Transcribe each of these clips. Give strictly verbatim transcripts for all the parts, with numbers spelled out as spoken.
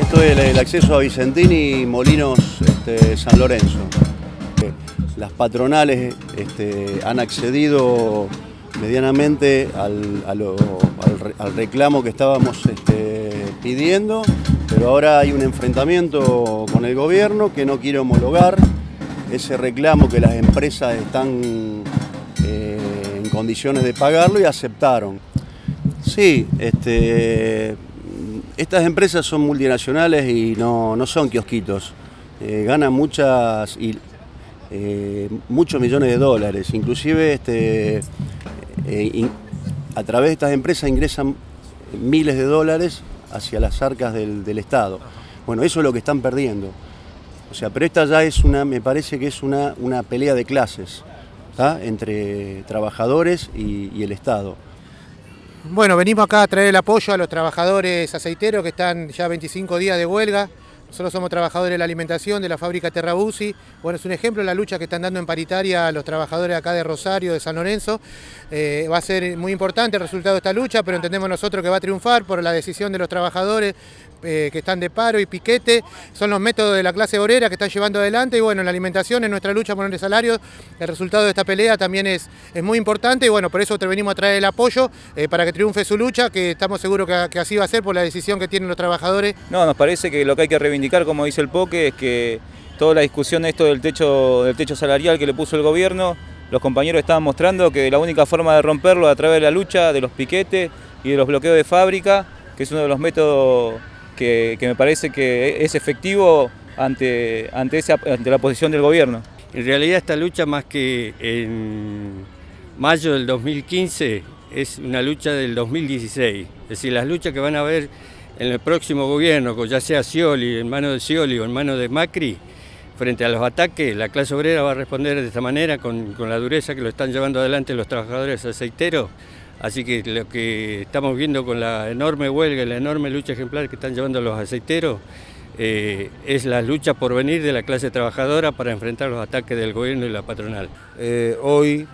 Esto es el acceso a Vicentini y Molinos este, San Lorenzo. Las patronales este, han accedido medianamente al, a lo, al, al reclamo que estábamos este, pidiendo, pero ahora hay un enfrentamiento con el gobierno que no quiere homologar ese reclamo que las empresas están eh, en condiciones de pagarlo y aceptaron. Sí, este, estas empresas son multinacionales y no, no son kiosquitos, eh, ganan muchas, y, eh, muchos millones de dólares, inclusive este, eh, in, a través de estas empresas ingresan miles de dólares hacia las arcas del, del Estado. Bueno, eso es lo que están perdiendo. O sea, pero esta ya es una, me parece que es una, una pelea de clases, ¿tá? Entre trabajadores y, y el Estado. Bueno, venimos acá a traer el apoyo a los trabajadores aceiteros que están ya veinticinco días de huelga. Nosotros somos trabajadores de la alimentación de la fábrica Terrabusi. Bueno, es un ejemplo de la lucha que están dando en paritaria a los trabajadores acá de Rosario, de San Lorenzo. Eh, va a ser muy importante el resultado de esta lucha, pero entendemos nosotros que va a triunfar por la decisión de los trabajadores eh, que están de paro y piquete. Son los métodos de la clase obrera que están llevando adelante. Y bueno, en la alimentación, en nuestra lucha por el salario, el resultado de esta pelea también es, es muy importante. Y bueno, por eso te venimos a traer el apoyo eh, para que triunfe su lucha, que estamos seguros que, que así va a ser por la decisión que tienen los trabajadores. No, nos parece que lo que hay que reivindicar, como dice el Poke, es que toda la discusión esto del techo, del techo salarial que le puso el gobierno, los compañeros estaban mostrando que la única forma de romperlo es a través de la lucha, de los piquetes y de los bloqueos de fábrica, que es uno de los métodos que, que me parece que es efectivo ante, ante, esa, ante la posición del gobierno. En realidad esta lucha, más que en mayo del dos mil quince, es una lucha del dos mil dieciséis. Es decir, las luchas que van a haber en el próximo gobierno, ya sea Scioli, en manos de Scioli o en manos de Macri, frente a los ataques, la clase obrera va a responder de esta manera, con, con la dureza que lo están llevando adelante los trabajadores aceiteros. Así que lo que estamos viendo con la enorme huelga y la enorme lucha ejemplar que están llevando los aceiteros eh, es la lucha por venir de la clase trabajadora para enfrentar los ataques del gobierno y la patronal. Eh, hoy,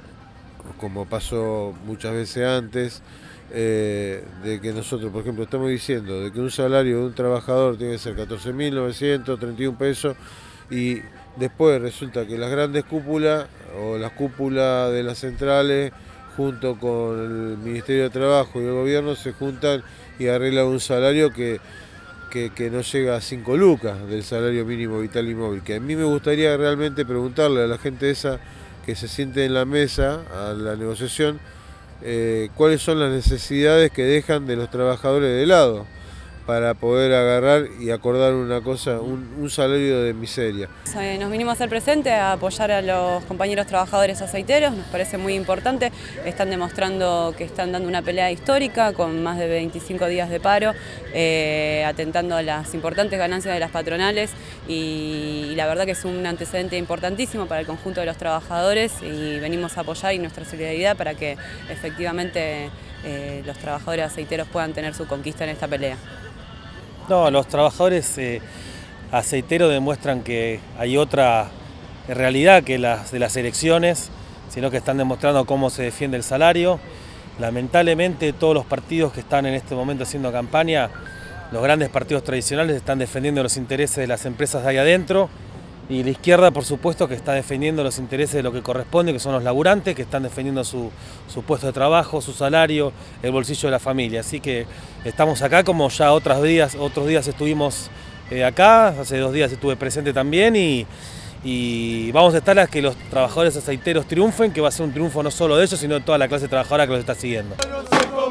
como pasó muchas veces antes, Eh, de que nosotros, por ejemplo, estamos diciendo de que un salario de un trabajador tiene que ser catorce mil novecientos treinta y un pesos y después resulta que las grandes cúpulas o las cúpulas de las centrales junto con el Ministerio de Trabajo y el gobierno se juntan y arreglan un salario que, que, que no llega a cinco lucas del salario mínimo vital y móvil, que a mí me gustaría realmente preguntarle a la gente esa que se siente en la mesa a la negociación Eh, cuáles son las necesidades que dejan de los trabajadores de lado para poder agarrar y acordar una cosa, un, un salario de miseria. Nos vinimos a hacer presente a apoyar a los compañeros trabajadores aceiteros, nos parece muy importante, están demostrando que están dando una pelea histórica con más de veinticinco días de paro, eh, atentando a las importantes ganancias de las patronales y, y la verdad que es un antecedente importantísimo para el conjunto de los trabajadores y venimos a apoyar y nuestra solidaridad para que efectivamente eh, los trabajadores aceiteros puedan tener su conquista en esta pelea. No, los trabajadores eh, aceiteros demuestran que hay otra realidad que las de las elecciones, sino que están demostrando cómo se defiende el salario. Lamentablemente todos los partidos que están en este momento haciendo campaña, los grandes partidos tradicionales están defendiendo los intereses de las empresas de ahí adentro y la izquierda, por supuesto, que está defendiendo los intereses de lo que corresponde, que son los laburantes, que están defendiendo su, su puesto de trabajo, su salario, el bolsillo de la familia. Así que estamos acá como ya otros días, otros días estuvimos eh, acá, hace dos días estuve presente también y, y vamos a estar a que los trabajadores aceiteros triunfen, que va a ser un triunfo no solo de ellos, sino de toda la clase trabajadora que los está siguiendo.